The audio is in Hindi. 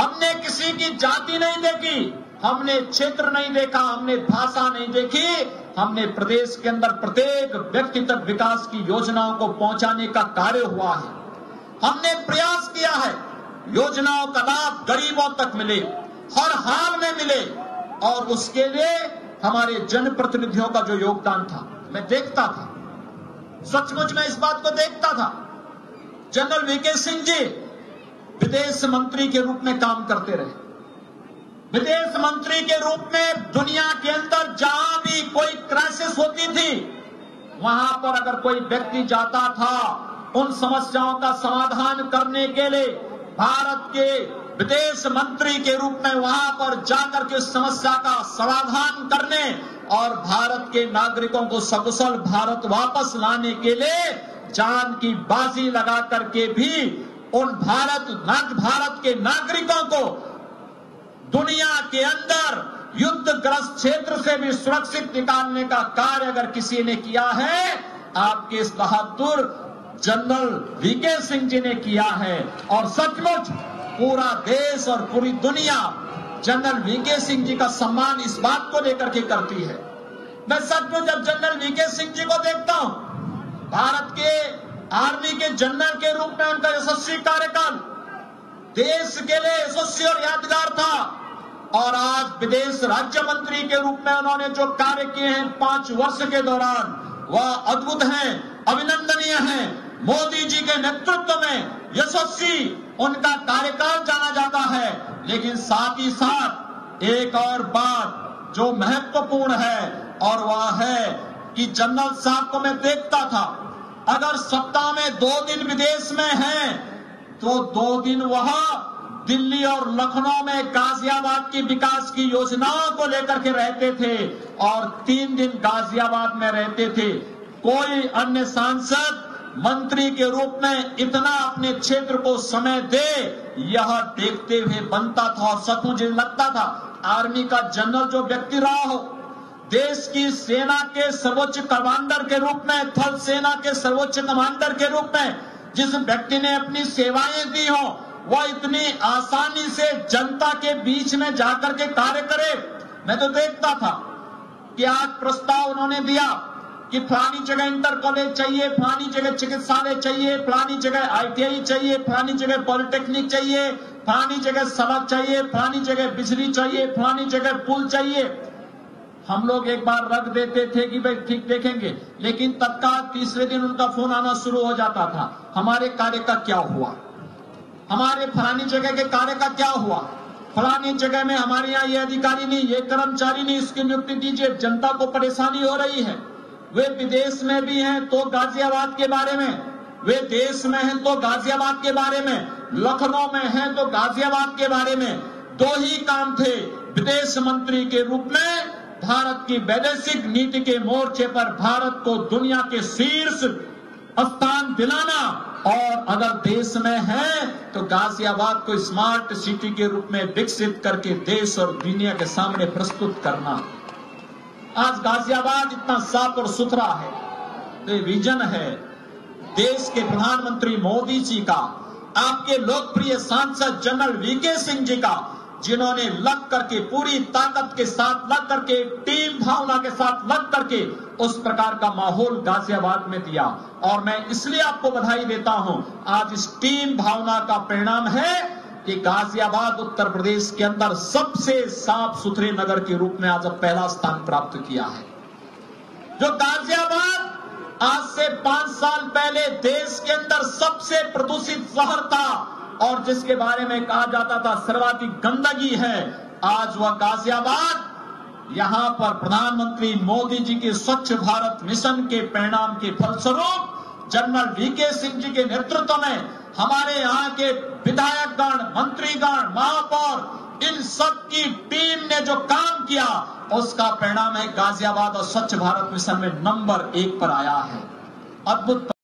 हमने किसी की जाति नहीं देखी, हमने क्षेत्र नहीं देखा, हमने भाषा नहीं देखी, हमने प्रदेश के अंदर प्रत्येक व्यक्ति तक विकास की योजनाओं को पहुंचाने का कार्य हुआ है। हमने प्रयास किया है योजनाओं का लाभ गरीबों तक मिले, हर हाल में मिले, और उसके लिए हमारे जनप्रतिनिधियों का जो योगदान था मैं देखता था, सचमुच में इस बात को देखता था। जनरल वीके सिंह जी विदेश मंत्री के रूप में काम करते रहे। विदेश मंत्री के रूप में दुनिया के अंदर जहां भी कोई क्राइसिस होती थी, वहां पर अगर कोई व्यक्ति जाता था उन समस्याओं का समाधान करने के लिए, भारत के विदेश मंत्री के रूप में वहां पर जाकर के समस्या का समाधान करने और भारत के नागरिकों को सकुशल भारत वापस लाने के लिए जान की बाजी लगा करके भी उन भारत के नागरिकों को दुनिया के अंदर युद्धग्रस्त क्षेत्र से भी सुरक्षित निकालने का कार्य अगर किसी ने किया है, आपके इस बहादुर जनरल वीके सिंह जी ने किया है। और सचमुच पूरा देश और पूरी दुनिया जनरल वीके सिंह जी का सम्मान इस बात को लेकर के करती है। मैं सचमुच जब जनरल वीके सिंह जी को देखता हूं, भारत के आर्मी के जनरल के रूप में उनका यशस्वी कार्यकाल देश के लिए यशस्वी और यादगार था, और आज विदेश राज्य मंत्री के रूप में उन्होंने जो कार्य किए हैं 5 वर्ष के दौरान, वह अद्भुत हैं, अभिनंदनीय हैं। मोदी जी के नेतृत्व में यशस्वी उनका कार्यकाल जाना जाता है। लेकिन साथ ही साथ एक और बात जो महत्वपूर्ण है, और वह है कि जनरल साहब को मैं देखता था, अगर सप्ताह में 2 दिन विदेश में हैं, तो 2 दिन वहां दिल्ली और लखनऊ में गाजियाबाद की विकास की योजनाओं को लेकर के रहते थे, और 3 दिन गाजियाबाद में रहते थे। कोई अन्य सांसद मंत्री के रूप में इतना अपने क्षेत्र को समय दे, यह देखते हुए बनता था। और सचमुच लगता था आर्मी का जनरल जो व्यक्ति रहा हो, देश की सेना के सर्वोच्च कमांडर के रूप में, थल सेना के सर्वोच्च कमांडर के रूप में जिस व्यक्ति ने अपनी सेवाएं दी हो, वह इतनी आसानी से जनता के बीच में जाकर के कार्य करे। मैं तो देखता था कि आज प्रस्ताव उन्होंने दिया कि फलानी जगह इंटर कॉलेज चाहिए, फलानी जगह चिकित्सालय चाहिए, फलानी जगह ITI चाहिए, फलानी जगह पॉलिटेक्निक चाहिए, फलानी जगह सड़क चाहिए, फलानी जगह बिजली चाहिए, फलानी जगह पुल चाहिए। हम लोग एक बार रख देते थे कि भाई ठीक देखेंगे, लेकिन तत्काल तीसरे दिन उनका फोन आना शुरू हो जाता था, हमारे कार्य का क्या हुआ, हमारे फलानी जगह के कार्य का क्या हुआ, फलानी जगह में हमारे यहाँ ये अधिकारी नहीं, ये कर्मचारी नहीं, इसकी नियुक्ति दीजिए, जनता को परेशानी हो रही है। वे विदेश में भी हैं तो गाजियाबाद के बारे में, वे देश में हैं तो गाजियाबाद के बारे में, लखनऊ में हैं तो गाजियाबाद के बारे में। 2 ही काम थे विदेश मंत्री के रूप में, भारत की वैदेशिक नीति के मोर्चे पर भारत को दुनिया के शीर्ष स्थान दिलाना, और अगर देश में है तो गाजियाबाद को स्मार्ट सिटी के रूप में विकसित करके देश और दुनिया के सामने प्रस्तुत करना। आज गाजियाबाद इतना साफ और सुथरा है, तो ये विजन है देश के प्रधानमंत्री मोदी जी का, आपके लोकप्रिय सांसद जनरल वीके सिंह जी का, जिन्होंने लग करके पूरी ताकत के साथ लग करके, टीम भावना के साथ लग करके उस प्रकार का माहौल गाजियाबाद में दिया। और मैं इसलिए आपको बधाई देता हूं, आज इस टीम भावना का परिणाम है कि गाजियाबाद उत्तर प्रदेश के अंदर सबसे साफ सुथरे नगर के रूप में आज पहला स्थान प्राप्त किया है। जो गाजियाबाद आज से 5 साल पहले देश के अंदर सबसे प्रदूषित शहर था और जिसके बारे में कहा जाता था सर्वाधिक गंदगी है, आज वह गाजियाबाद यहां पर प्रधानमंत्री मोदी जी के स्वच्छ भारत मिशन के परिणाम के फलस्वरूप जनरल वीके सिंह जी के नेतृत्व में हमारे यहाँ के विधायकगण, मंत्रीगण, महापौर, इन सब की टीम ने जो काम किया उसका परिणाम है गाजियाबाद और स्वच्छ भारत मिशन में नंबर 1 पर आया है। अद्भुत